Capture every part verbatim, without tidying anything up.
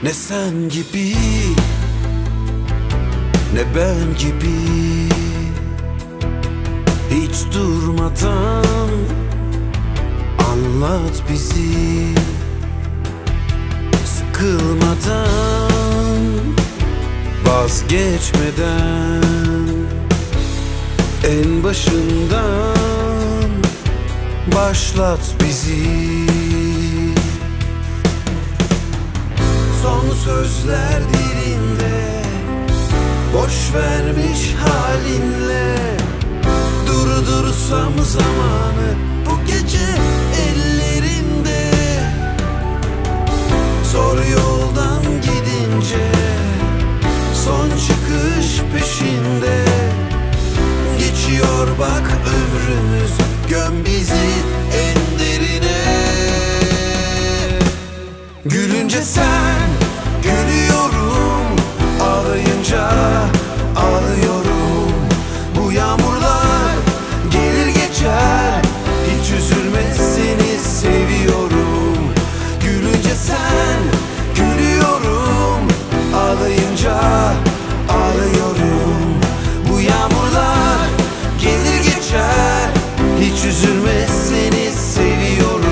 Ne sen gibi, ne ben gibi, hiç durmadan anlat bizi. Sıkılmadan, vazgeçmeden, en başından başlat bizi. Son sözler dilinde, boş vermiş halinle, durdursam zamanı bu gece ellerinde. Zor yoldan gidince, son çıkış peşinde, geçiyor bak ömrümüz, göm bizi en derine. Gülünce sen, gülüyorum, ağlayınca ağlıyorum. Bu yağmurlar gelir geçer, hiç üzülme, seni seviyorum. Gülünce sen, gülüyorum, ağlayınca ağlıyorum. Bu yağmurlar gelir geçer, hiç üzülme, seni seviyorum.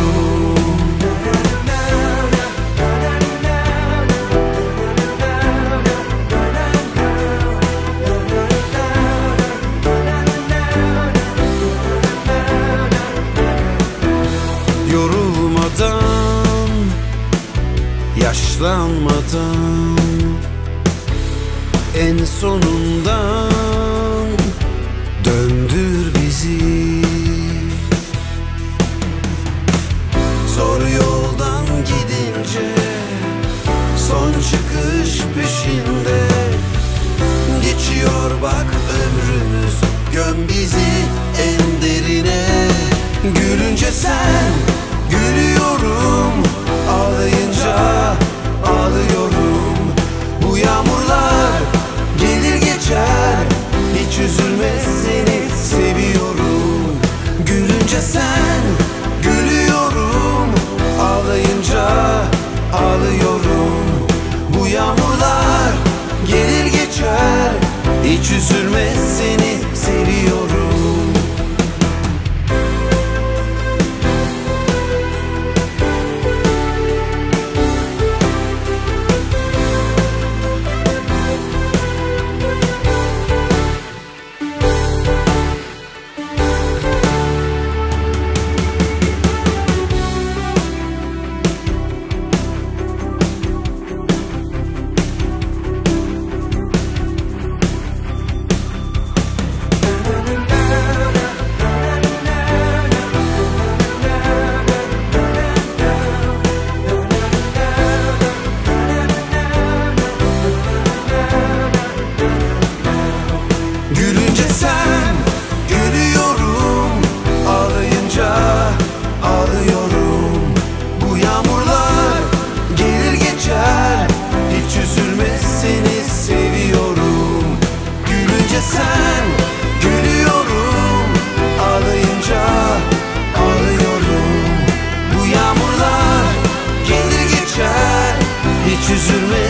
Yorulmadan, yaşlanmadan, en sonundan döndür bizi. Zor yoldan gidince, son çıkış peşinde, geçiyor bak ömrümüz, göm bizi en derine. Gülünce sen, gülüyorum, ağlayınca ağlıyorum. Bu yağmurlar gelir geçer, hiç üzülme, seni seviyorum. Gülünce sen, gülüyorum, ağlayınca ağlıyorum. Bu yağmurlar gelir geçer, hiç üzülme, seni seviyorum. Gülünce sen, gülüyorum, ağlayınca ağlıyorum. Bu yağmurlar gelir geçer, hiç üzülme, seni seviyorum. Gülünce sen, gülüyorum, ağlayınca ağlıyorum. Bu yağmurlar gelir geçer, hiç üzülme,